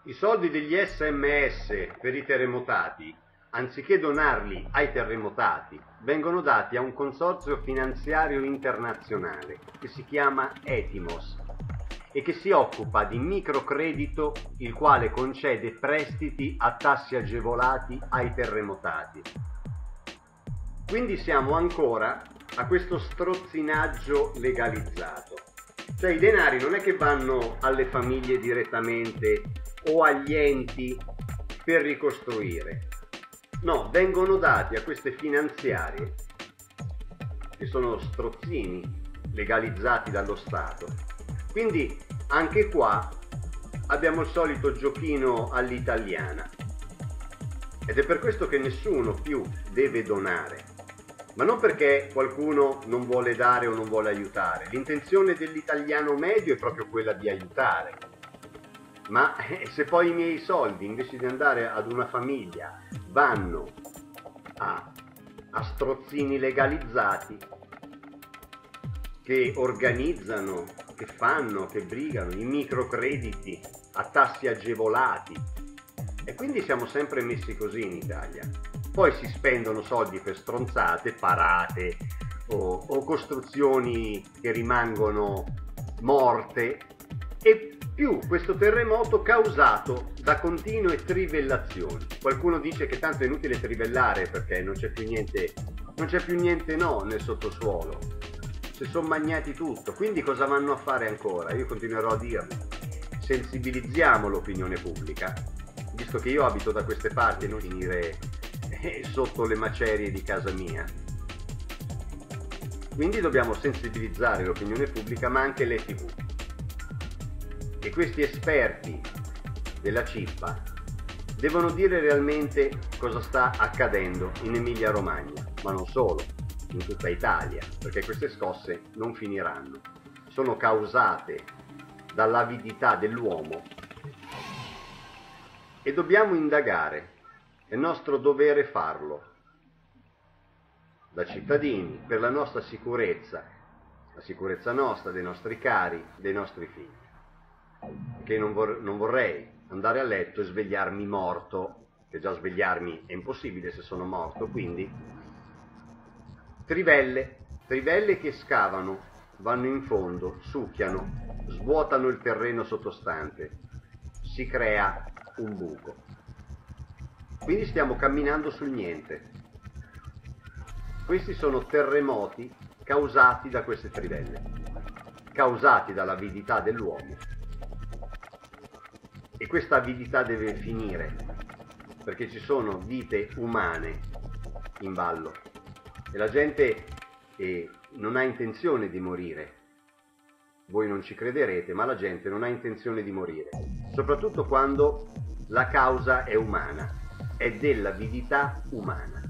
I soldi degli SMS per i terremotati, anziché donarli ai terremotati, vengono dati a un consorzio finanziario internazionale che si chiama Etimos e che si occupa di microcredito, il quale concede prestiti a tassi agevolati ai terremotati. Quindi siamo ancora a questo strozzinaggio legalizzato. Cioè i denari non è che vanno alle famiglie direttamente o agli enti per ricostruire. No, vengono dati a queste finanziarie, che sono strozzini legalizzati dallo Stato. Quindi anche qua abbiamo il solito giochino all'italiana. Ed è per questo che nessuno più deve donare. Ma non perché qualcuno non vuole dare o non vuole aiutare. L'intenzione dell'italiano medio è proprio quella di aiutare. Ma se poi i miei soldi, invece di andare ad una famiglia, vanno a strozzini legalizzati che organizzano, che fanno, che brigano i microcrediti a tassi agevolati, e quindi siamo sempre messi così in Italia. Poi si spendono soldi per stronzate, parate o costruzioni che rimangono morte, e più questo terremoto causato da continue trivellazioni. Qualcuno dice che tanto è inutile trivellare perché non c'è più niente nel sottosuolo, si sono magnati tutto, quindi cosa vanno a fare ancora? Io continuerò a dirlo: sensibilizziamo l'opinione pubblica, visto che io abito da queste parti e non finire sotto le macerie di casa mia. Quindi dobbiamo sensibilizzare l'opinione pubblica, ma anche le TV. E questi esperti della cippa devono dire realmente cosa sta accadendo in Emilia Romagna, ma non solo, in tutta Italia, perché queste scosse non finiranno. Sono causate dall'avidità dell'uomo e dobbiamo indagare. È nostro dovere farlo, da cittadini, per la nostra sicurezza, la sicurezza nostra, dei nostri cari, dei nostri figli. Che non vorrei andare a letto e svegliarmi morto, che già svegliarmi è impossibile se sono morto. Quindi trivelle che scavano, vanno in fondo, succhiano, svuotano il terreno sottostante, si crea un buco. Quindi stiamo camminando sul niente. Questi sono terremoti causati da queste trivelle, causati dall'avidità dell'uomo. E questa avidità deve finire, perché ci sono vite umane in ballo e la gente non ha intenzione di morire. Voi non ci crederete, ma la gente non ha intenzione di morire, soprattutto quando la causa è umana, è dell'avidità umana.